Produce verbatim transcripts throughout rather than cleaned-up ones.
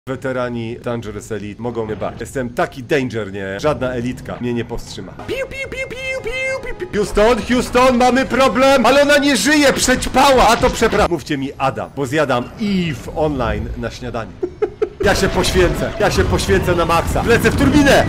Weterani Dangerous Elite mogą mnie bać. Jestem taki danger, nie? Żadna elitka mnie nie powstrzyma. Piu, piu, piu, piu, piu, piu. Houston, Houston, mamy problem! Ale ona nie żyje, przećpała! A to przepraszam. Mówcie mi Ada, bo zjadam Eve online na śniadanie. Ja się poświęcę, ja się poświęcę na maksa. Lecę w turbinę!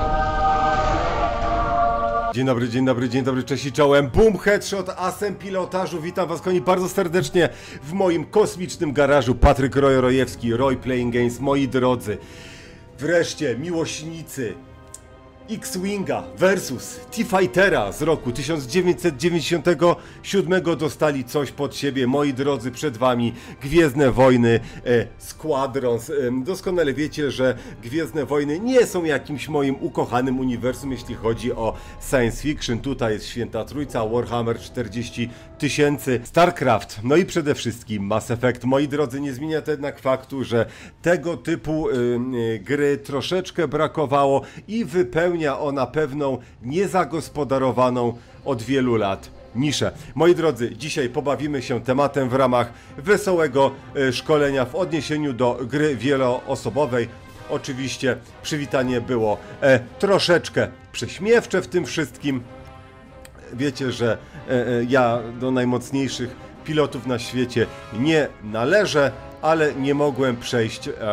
Dzień dobry, dzień dobry, dzień dobry, cześć i czołem. Boom, headshot, asem pilotażu. Witam was, kochani, bardzo serdecznie w moim kosmicznym garażu. Patryk Roy-Rojewski, Roy Playing Games, moi drodzy. Wreszcie, miłośnicy X-Winga versus T-Fightera z roku tysiąc dziewięćset dziewięćdziesiątego siódmego dostali coś pod siebie. Moi drodzy, przed wami Gwiezdne Wojny e, Squadrons. E, doskonale wiecie, że Gwiezdne Wojny nie są jakimś moim ukochanym uniwersum, jeśli chodzi o science fiction. Tutaj jest Święta Trójca, Warhammer czterdzieści tysięcy, StarCraft, no i przede wszystkim Mass Effect. Moi drodzy, nie zmienia to jednak faktu, że tego typu y, y, gry troszeczkę brakowało i wypełnia ona pewną niezagospodarowaną od wielu lat niszę. Moi drodzy, dzisiaj pobawimy się tematem w ramach wesołego y, szkolenia w odniesieniu do gry wieloosobowej. Oczywiście przywitanie było e, troszeczkę prześmiewcze w tym wszystkim. Wiecie, że e, e, ja do najmocniejszych pilotów na świecie nie należę, ale nie mogłem przejść e,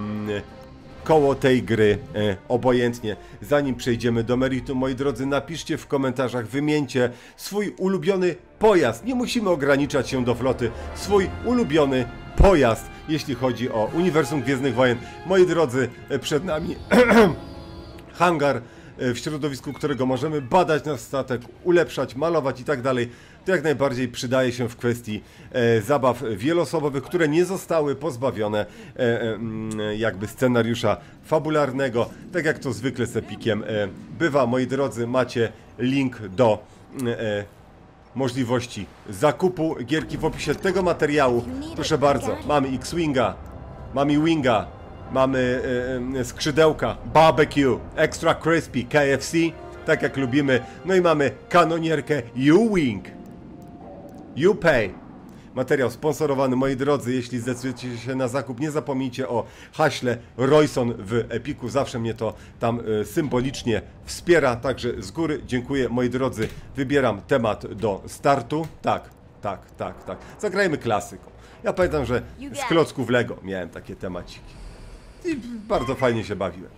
koło tej gry e, obojętnie. Zanim przejdziemy do meritum, moi drodzy, napiszcie w komentarzach, wymieńcie swój ulubiony pojazd. Nie musimy ograniczać się do floty. Swój ulubiony pojazd, jeśli chodzi o uniwersum Gwiezdnych Wojen. Moi drodzy, e, przed nami hangar, w środowisku którego możemy badać nasz statek, ulepszać, malować i tak dalej. To jak najbardziej przydaje się w kwestii e, zabaw wieloosobowych, które nie zostały pozbawione e, e, jakby scenariusza fabularnego. Tak jak to zwykle z Epikiem e, bywa, moi drodzy, macie link do e, możliwości zakupu gierki w opisie tego materiału. Proszę bardzo, mamy X-Winga, mamy Winga, mamy e, skrzydełka, barbecue, extra crispy, K F C, tak jak lubimy. No i mamy kanonierkę U-Wing. You pay. Materiał sponsorowany, moi drodzy. Jeśli zdecydujecie się na zakup, nie zapomnijcie o haśle Royson w Epiku. Zawsze mnie to tam e, symbolicznie wspiera. Także z góry dziękuję, moi drodzy. Wybieram temat do startu. Tak, tak, tak, tak. Zagrajmy klasyką. Ja pamiętam, że z klocków Lego miałem takie temaciki. I bardzo fajnie się bawiłem.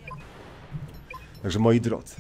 Także moi drodzy,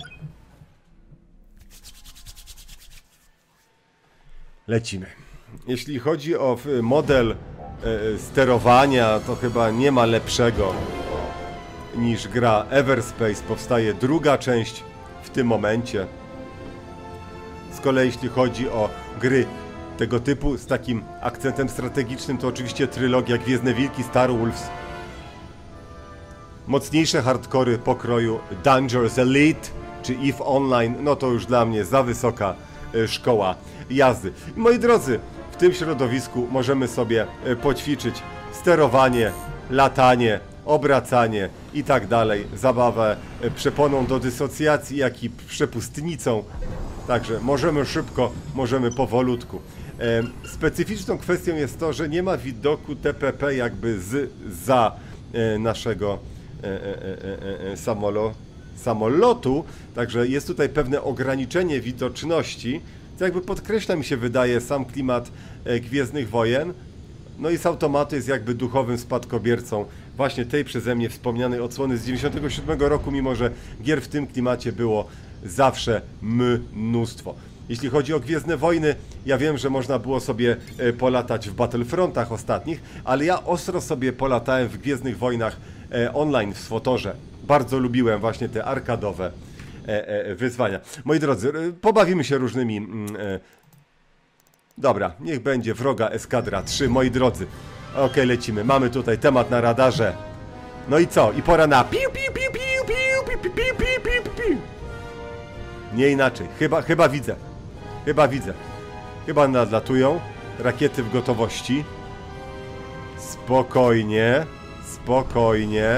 lecimy. Jeśli chodzi o model e, sterowania, to chyba nie ma lepszego niż gra Everspace. Powstaje druga część w tym momencie. Z kolei jeśli chodzi o gry tego typu z takim akcentem strategicznym, to oczywiście trylogia Gwiezdne Wilki, Star Wolves. Mocniejsze hardkory pokroju Dangerous Elite czy Eve Online, no to już dla mnie za wysoka e, szkoła jazdy. I moi drodzy, w tym środowisku możemy sobie e, poćwiczyć sterowanie, latanie, obracanie i tak dalej. Zabawę e, przeponą do dysocjacji, jak i przepustnicą. Także możemy szybko, możemy powolutku. E, specyficzną kwestią jest to, że nie ma widoku T P P jakby z za e, naszego E, e, e, e, samolo, samolotu, także jest tutaj pewne ograniczenie widoczności, co jakby podkreśla, mi się wydaje, sam klimat e, Gwiezdnych Wojen. No i z automatu jest jakby duchowym spadkobiercą właśnie tej przeze mnie wspomnianej odsłony z dziewięćdziesiątego siódmego roku, mimo że gier w tym klimacie było zawsze mnóstwo. Jeśli chodzi o Gwiezdne Wojny, ja wiem, że można było sobie e, polatać w Battlefrontach ostatnich, ale ja ostro sobie polatałem w Gwiezdnych Wojnach e, online w Swotorze. Bardzo lubiłem właśnie te arkadowe e, e, wyzwania. Moi drodzy, e, pobawimy się różnymi... Mm, e... Dobra, niech będzie wroga eskadra trzy, moi drodzy. Ok, lecimy. Mamy tutaj temat na radarze. No i co? I pora na... Piu, piu, piu, piu, piu, piu, piu, piu, piu, piu. Nie inaczej. Chyba, chyba widzę. Chyba widzę. Chyba nadlatują. Rakiety w gotowości. Spokojnie. Spokojnie.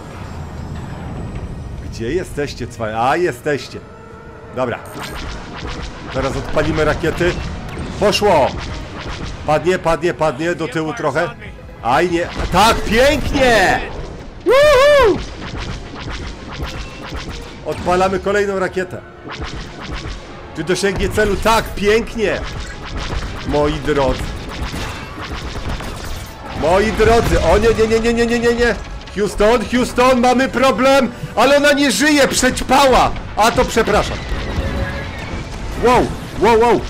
Gdzie jesteście, cwaj? A, jesteście. Dobra. Teraz odpalimy rakiety. Poszło! Padnie, padnie, padnie. Do tyłu trochę. Aj, nie. Tak, pięknie! Woo! Odpalamy kolejną rakietę. Czy dosięgnie celu? Tak, pięknie! Moi drodzy. Moi drodzy, o nie, nie, nie, nie, nie, nie, nie, nie. Houston, Houston, mamy problem, ale ona nie żyje, przećpała. A to przepraszam. Wow, wow, wow.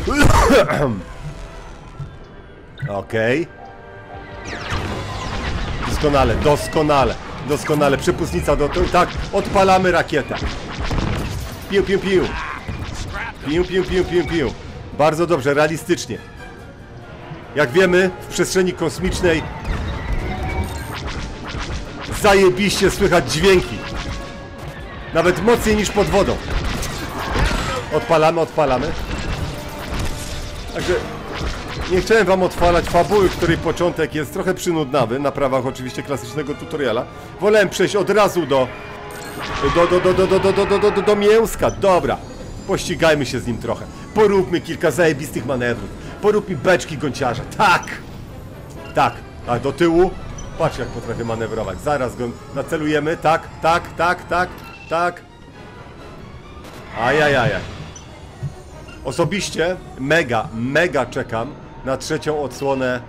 Okej. Okay. Doskonale, doskonale, doskonale. Przepustnica do tyłu. Tak, odpalamy rakietę. Piu, piu, piu. Piu, piu, piu, piu, piu. Bardzo dobrze, realistycznie. Jak wiemy, w przestrzeni kosmicznej zajebiście słychać dźwięki. Nawet mocniej niż pod wodą. Odpalamy, odpalamy. Także nie chciałem wam odpalać fabuły, której początek jest trochę przynudnawy, na prawach oczywiście klasycznego tutoriala. Wolałem przejść od razu do do, do, do, do, do, do, do, do, do, do, do mięska. Dobra, pościgajmy się z nim trochę. Poróbmy kilka zajebistych manewrów. Porób mi beczki gąciarza. Tak! Tak, a do tyłu. Patrz, jak potrafię manewrować. Zaraz go nacelujemy. Tak, tak, tak, tak, tak. Ajajaj. Osobiście mega, mega czekam na trzecią odsłonę.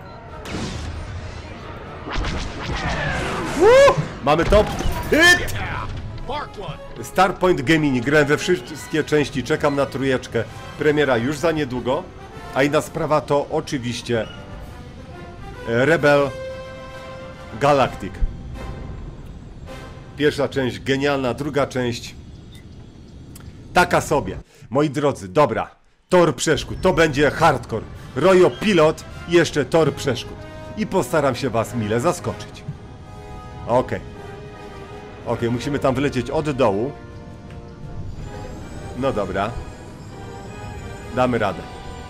Woo! Mamy to. Hit! Starpoint Gaming. Grałem we wszystkie części. Czekam na trójeczkę. Premiera już za niedługo. A inna sprawa to oczywiście Rebel Galactic. Pierwsza część genialna, druga część taka sobie. Moi drodzy, dobra. Tor przeszkód, to będzie hardcore. Royo Pilot i jeszcze tor przeszkód. I postaram się was mile zaskoczyć. Okej. Okay. Okej, okay, musimy tam wlecieć od dołu. No dobra. Damy radę.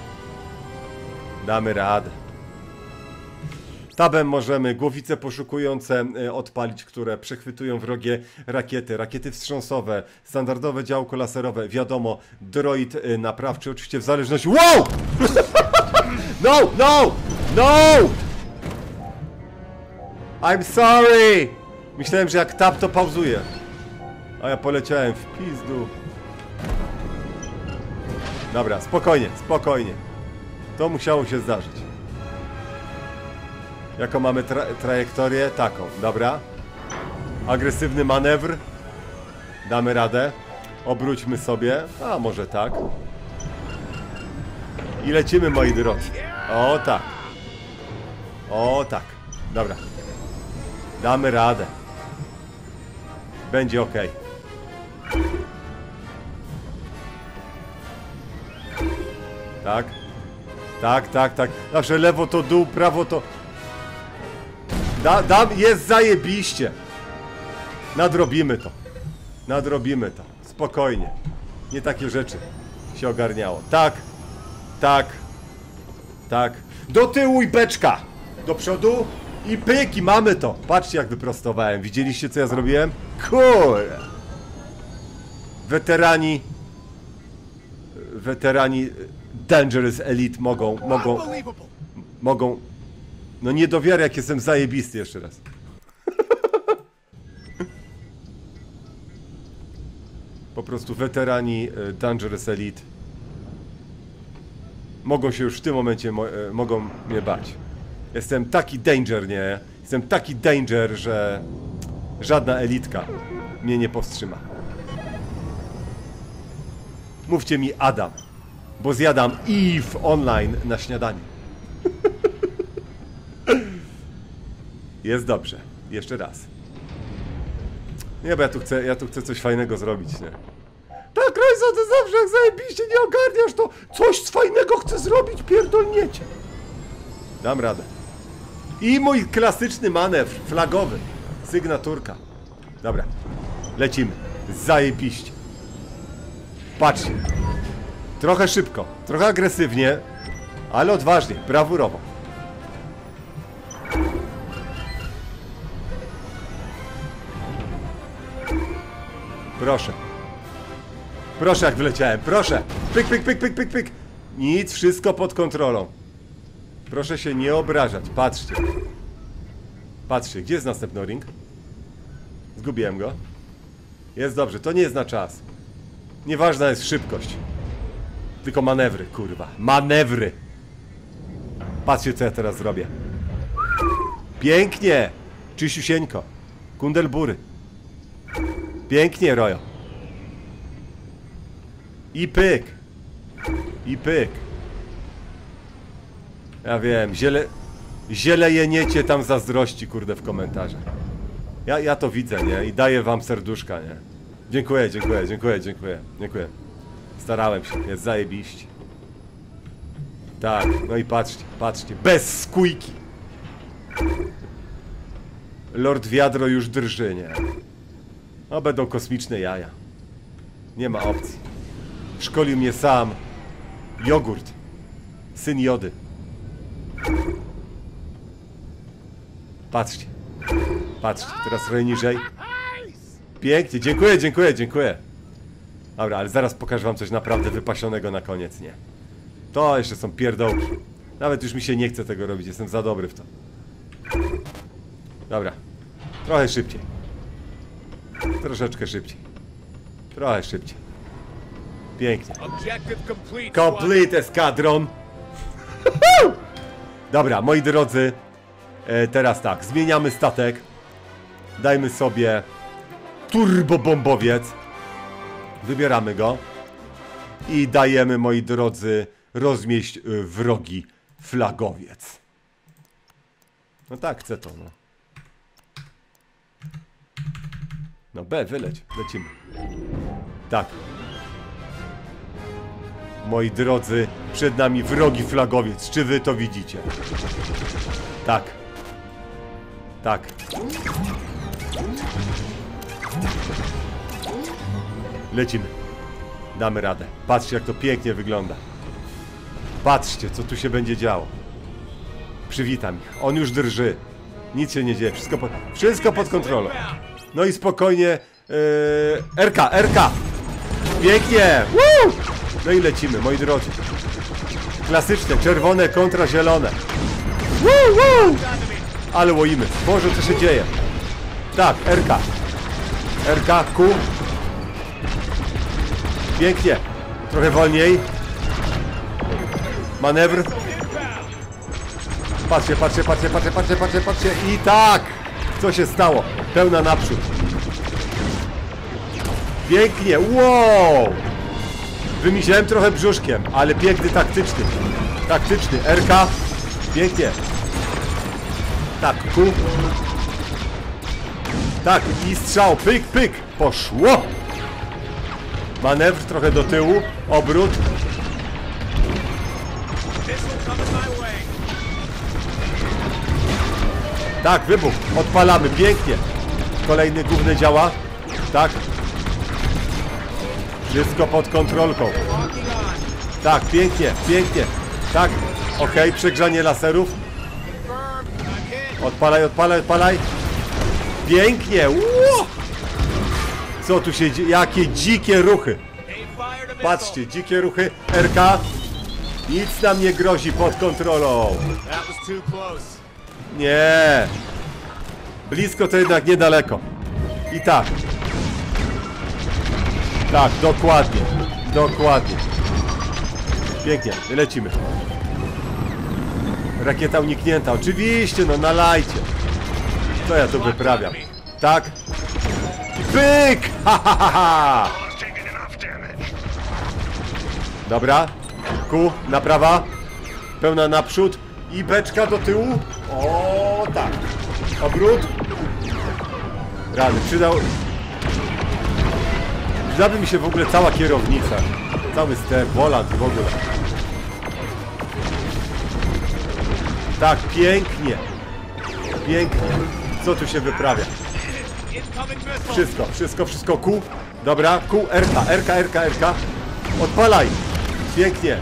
Damy radę. Tabem możemy głowice poszukujące odpalić, które przechwytują wrogie rakiety, rakiety wstrząsowe, standardowe działko laserowe, wiadomo, droid naprawczy, oczywiście w zależności... Wow! No, no, no! I'm sorry! Myślałem, że jak tab to pauzuje. A ja poleciałem w pizdu. Dobra, spokojnie, spokojnie. To musiało się zdarzyć. Jaką mamy tra trajektorię? Taką, dobra. Agresywny manewr. Damy radę. Obróćmy sobie. A może tak. I lecimy, moi drodzy. O tak. O tak. Dobra. Damy radę. Będzie ok. Tak. Tak, tak, tak. Zawsze lewo to dół, prawo to... Da, da, jest zajebiście. Nadrobimy to. Nadrobimy to. Spokojnie. Nie takie rzeczy się ogarniało. Tak. Tak. Tak. Do tyłu i beczka. Do przodu i pyk i mamy to. Patrzcie, jak wyprostowałem. Widzieliście, co ja zrobiłem? Kurde. Weterani... Weterani Dangerous Elite mogą... Mogą... Mogą... No nie do wiary, jak jestem zajebisty jeszcze raz. Po prostu weterani Dangerous Elite mogą się już w tym momencie mo mogą mnie bać. Jestem taki danger, nie? Jestem taki danger, że żadna elitka mnie nie powstrzyma. Mówcie mi Adam, bo zjadam Eve Online na śniadanie. Jest dobrze. Jeszcze raz. Nie, bo ja tu chcę, ja tu chcę coś fajnego zrobić, nie? Tak, Rajza, ty zawsze jak zajebiście nie ogarniasz, to coś fajnego chcę zrobić, pierdolniecie. Dam radę. I mój klasyczny manewr, flagowy. Sygnaturka. Dobra. Lecimy. Zajebiście. Patrzcie. Trochę szybko, trochę agresywnie, ale odważnie, brawurowo. Proszę. Proszę, jak wyleciałem, proszę. Pyk, pyk, pyk, pyk, pyk, pyk. Nic, wszystko pod kontrolą. Proszę się nie obrażać, patrzcie. Patrzcie, gdzie jest następny ring? Zgubiłem go. Jest dobrze, to nie jest na czas. Nieważna jest szybkość. Tylko manewry, kurwa. Manewry! Patrzcie, co ja teraz zrobię. Pięknie! Czyściusieńko. Kundelbury. Pięknie, Rojo. I pyk. I pyk. Ja wiem, ziele... Zielejeniecie tam zazdrości, kurde, w komentarzach. Ja, ja to widzę, nie? I daję wam serduszka, nie? Dziękuję, dziękuję, dziękuję, dziękuję, dziękuję. Starałem się, jest zajebiście. Tak, no i patrzcie, patrzcie, bez skójki. Lord Wiadro już drży, nie? No będą kosmiczne jaja. Nie ma opcji. Szkolił mnie sam Jogurt, syn Jody. Patrzcie, patrzcie, teraz trochę niżej. Pięknie, dziękuję, dziękuję, dziękuję. Dobra, ale zaraz pokażę wam coś naprawdę wypasionego na koniec, nie? To jeszcze są pierdołki. Nawet już mi się nie chce tego robić, jestem za dobry w to. Dobra, trochę szybciej. Troszeczkę szybciej. Trochę szybciej. Pięknie. Complete Eskadron. Dobra, moi drodzy. E, teraz tak, zmieniamy statek. Dajmy sobie turbobombowiec. Wybieramy go. I dajemy, moi drodzy, rozmieść y, wrogi flagowiec. No tak, chcę to, no. No B, wyleć, lecimy. Tak. Moi drodzy, przed nami wrogi flagowiec. Czy wy to widzicie? Tak. Tak. Lecimy. Damy radę. Patrzcie, jak to pięknie wygląda. Patrzcie, co tu się będzie działo. Przywitam ich. On już drży. Nic się nie dzieje. Wszystko pod, wszystko pod kontrolą. No i spokojnie. Yy, R K, R K. Pięknie. Woo! No i lecimy, moi drodzy. Klasyczne, czerwone kontra zielone. Woo, woo! Ale łoimy. Boże, co się dzieje? Tak, R K. R K, Q. Pięknie. Trochę wolniej. Manewr. Patrzcie, patrzcie, patrzcie, patrzcie, patrzcie, patrzcie, patrzcie. I tak! Co się stało? Pełna naprzód. Pięknie. Wow! Wymisiałem trochę brzuszkiem, ale piękny taktyczny. Taktyczny. R K. Pięknie. Tak, Q. Tak, i strzał. Pyk, pyk. Poszło. Manewr trochę do tyłu. Obrót. Tak, wybuch. Odpalamy. Pięknie. Kolejny główny działa. Tak. Wszystko pod kontrolką. Tak, pięknie, pięknie. Tak, okej, okay, przegrzanie laserów. Odpalaj, odpalaj, odpalaj. Pięknie. Ło! Co tu się dzieje? Jakie dzikie ruchy. Patrzcie, dzikie ruchy. R K. Nic nam nie grozi, pod kontrolą. Nie. Blisko to jednak niedaleko. I tak. Tak, dokładnie. Dokładnie. Pięknie, lecimy. Rakieta uniknięta. Oczywiście, no nalajcie. Co ja tu wyprawiam? Tak. Pyk! Ha, ha, ha, ha. Dobra. Ku, naprawa. Pełna naprzód. I beczka do tyłu. O, tak. Obrót. Rany, przydał... Przydałaby mi się w ogóle cała kierownica. Cały ster, volant w ogóle. Tak, pięknie. Pięknie. Co tu się wyprawia? Wszystko, wszystko, wszystko. Q. Dobra, Q, R K, R K, R K, R K. Odpalaj. Pięknie.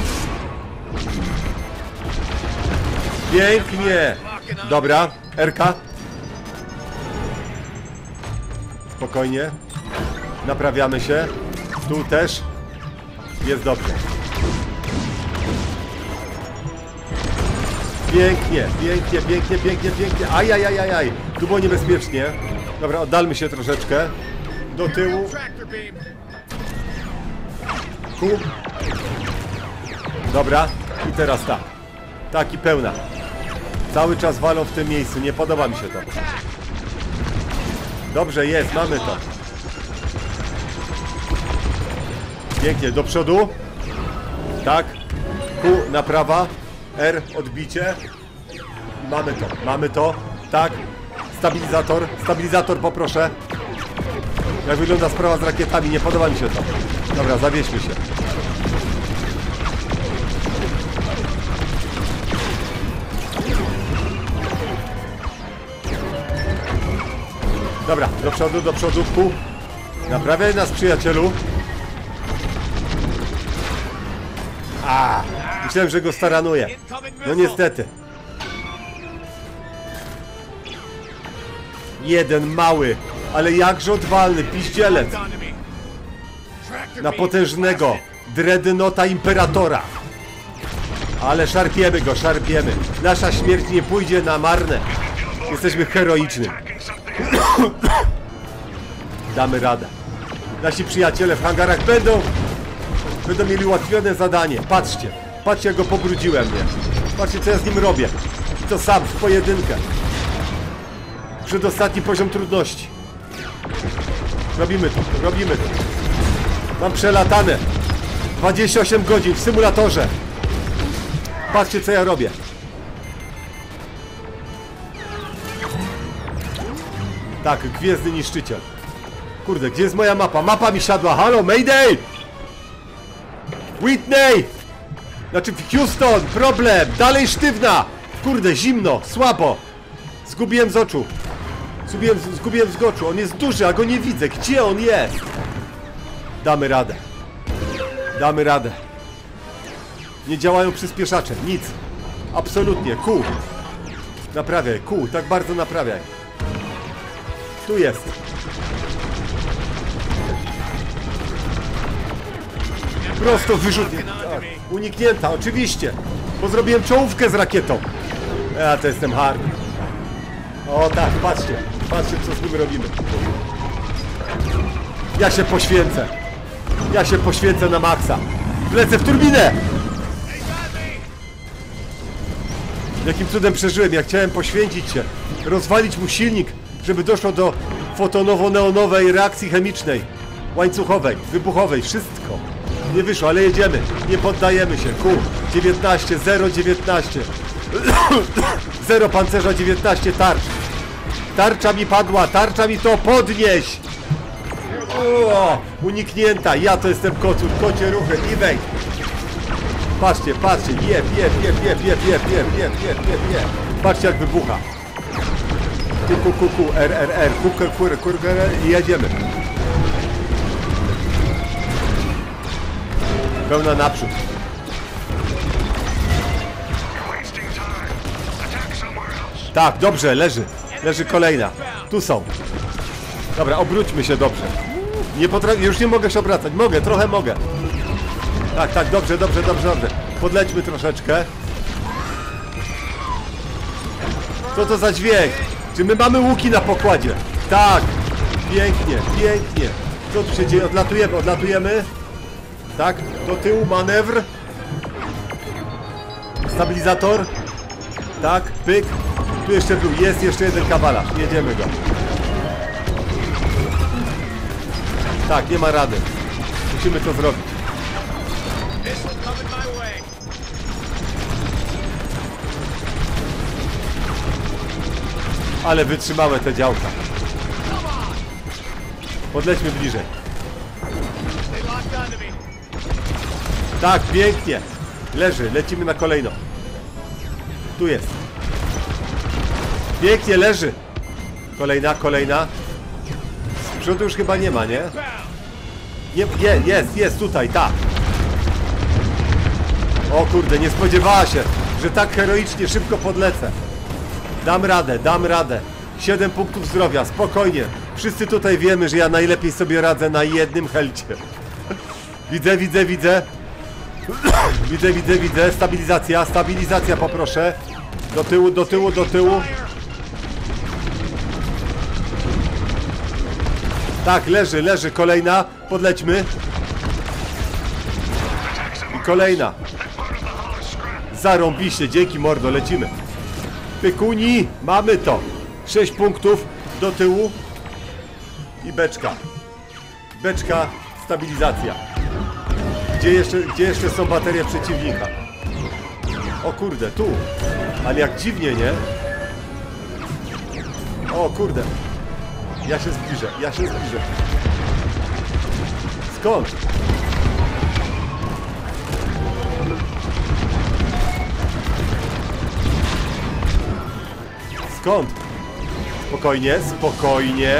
Pięknie. Dobra, R K. Spokojnie. Naprawiamy się. Tu też. Jest dobrze. Pięknie, pięknie, pięknie, pięknie, pięknie. Ajajajajaj. Tu było niebezpiecznie. Dobra, oddalmy się troszeczkę. Do tyłu. Ku. Dobra. I teraz tak. Tak i pełna. Cały czas walą w tym miejscu. Nie podoba mi się to. Dobrze, jest. Mamy to. Pięknie. Do przodu. Tak. Q na prawa. R. Odbicie. Mamy to. Mamy to. Tak. Stabilizator. Stabilizator poproszę. Jak wygląda sprawa z rakietami? Nie podoba mi się to. Dobra, zawieźmy się. Dobra, do przodu, do przodu. Q. Naprawiaj nas, przyjacielu. A, myślałem, że go staranuję. No niestety. Jeden mały, ale jakże odwalny, piździelec. Na potężnego Dreadnoughta Imperatora. Ale szarpiemy go, szarpiemy. Nasza śmierć nie pójdzie na marne. Jesteśmy heroiczni. Damy radę. Nasi przyjaciele w hangarach będą Będą mieli ułatwione zadanie. Patrzcie, patrzcie jak go pobrudziłem, nie? Patrzcie co ja z nim robię. I to sam, w pojedynkę. Przedostatni poziom trudności. Robimy to, robimy to. Mam przelatane dwadzieścia osiem godzin w symulatorze. Patrzcie co ja robię. Tak, gwiezdny niszczyciel. Kurde, gdzie jest moja mapa? Mapa mi siadła, halo, Mayday! Whitney! Znaczy Houston, problem! Dalej sztywna! Kurde, zimno, słabo! Zgubiłem z oczu. Zgubiłem, zgubiłem z oczu. On jest duży, a go nie widzę. Gdzie on jest? Damy radę. Damy radę. Nie działają przyspieszacze, nic. Absolutnie, Q. Naprawiaj, Q, tak bardzo naprawiaj. Tu jest. Prosto wyrzutnie. Tak. Uniknięta, oczywiście. Bo zrobiłem czołówkę z rakietą. Ja to jestem hard. O tak, patrzcie. Patrzcie co z nim robimy. Ja się poświęcę. Ja się poświęcę na maksa. Wlecę w turbinę. Jakim cudem przeżyłem, jak chciałem poświęcić się. Rozwalić mu silnik, żeby doszło do fotonowo-neonowej reakcji chemicznej. Łańcuchowej, wybuchowej, wszystko. Nie wyszło, ale jedziemy. Nie poddajemy się. Q. dziewiętnaście, zero dziewiętnaście. zero pancerza, dziewiętnaście tarcz. Tarcza mi padła, tarcza mi to podnieś. O, uniknięta. Ja to jestem kocur, kocie ruchy. I wejdź. Patrzcie, patrzcie. Jeb, jeb, jeb, jeb, jeb, jeb, jeb, jeb, jeb, jeb, jeb. Patrzcie jak wybucha. Tu, ku, ku, ku, R, R, R, ku, ku, ku, ku, ku, i jedziemy. Pełna naprzód. Tak, dobrze, leży. Leży kolejna. Tu są. Dobra, obróćmy się dobrze. Nie potrafię, już nie mogę się obracać. Mogę, trochę mogę. Tak, tak, dobrze, dobrze, dobrze, dobrze. Podlećmy troszeczkę. Co to za dźwięk? Czy my mamy łuki na pokładzie? Tak. Pięknie, pięknie. Co tu się dzieje? Odlatujemy, odlatujemy. Tak, do tyłu manewr. Stabilizator. Tak, pyk. Tu jeszcze był, jest jeszcze jeden kawalarz. Jedziemy go. Tak, nie ma rady. Musimy to zrobić. Ale wytrzymałe te działka. Podlećmy bliżej. Tak, pięknie. Leży, lecimy na kolejną. Tu jest. Pięknie, leży. Kolejna, kolejna. Z przodu już chyba nie ma, nie? Nie, je, jest, jest tutaj, tak. O kurde, nie spodziewała się, że tak heroicznie szybko podlecę. Dam radę, dam radę. siedem punktów zdrowia, spokojnie. Wszyscy tutaj wiemy, że ja najlepiej sobie radzę na jednym helcie. Widzę, widzę, widzę. Widzę, widzę, widzę. Stabilizacja, stabilizacja poproszę. Do tyłu, do tyłu, do tyłu. Tak, leży, leży, kolejna, podlećmy. I kolejna. Zarąbiście, dzięki mordo, lecimy. Pykuni, mamy to. sześć punktów do tyłu. I beczka. Beczka, stabilizacja. Gdzie jeszcze, gdzie jeszcze są baterie przeciwnika? O kurde, tu. Ale jak dziwnie, nie? O kurde. Ja się zbliżę, ja się zbliżę. Skąd? Skąd? Spokojnie, spokojnie.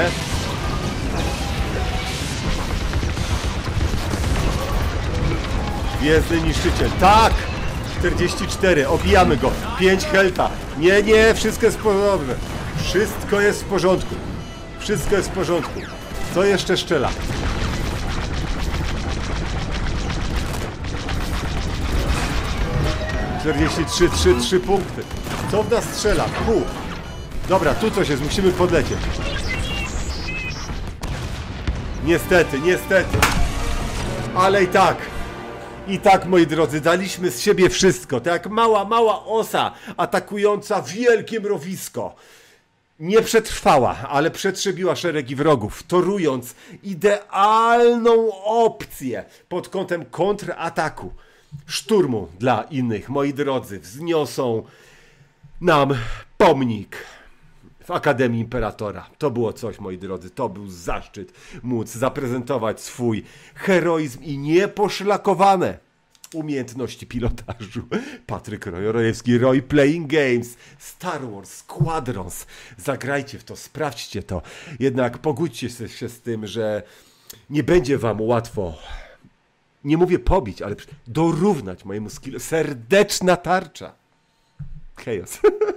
Gwiezdny niszczyciel. Tak! czterdzieści cztery, obijamy go. pięć helta. Nie, nie, wszystko jest w porządku. Wszystko jest w porządku. Wszystko jest w porządku. Co jeszcze szczela? czterdzieści trzy, trzy, trzy punkty. Co w nas strzela? Pół. Dobra, tu coś jest, musimy podlecieć. Niestety, niestety. Ale i tak. I tak, moi drodzy, daliśmy z siebie wszystko. Tak jak mała, mała osa atakująca wielkie mrowisko. Nie przetrwała, ale przetrzebiła szeregi wrogów, torując idealną opcję pod kątem kontrataku. Szturmu dla innych, moi drodzy, wzniosą nam pomnik w Akademii Imperatora. To było coś, moi drodzy, to był zaszczyt móc zaprezentować swój heroizm i nieposzlakowane umiejętności pilotażu. Patryk Rojo-Rojewski, Roy Playing Games, Star Wars Squadrons. Zagrajcie w to, sprawdźcie to. Jednak pogódźcie się z tym, że nie będzie wam łatwo, nie mówię pobić, ale dorównać mojemu skillu. Serdeczna tarcza. Chaos.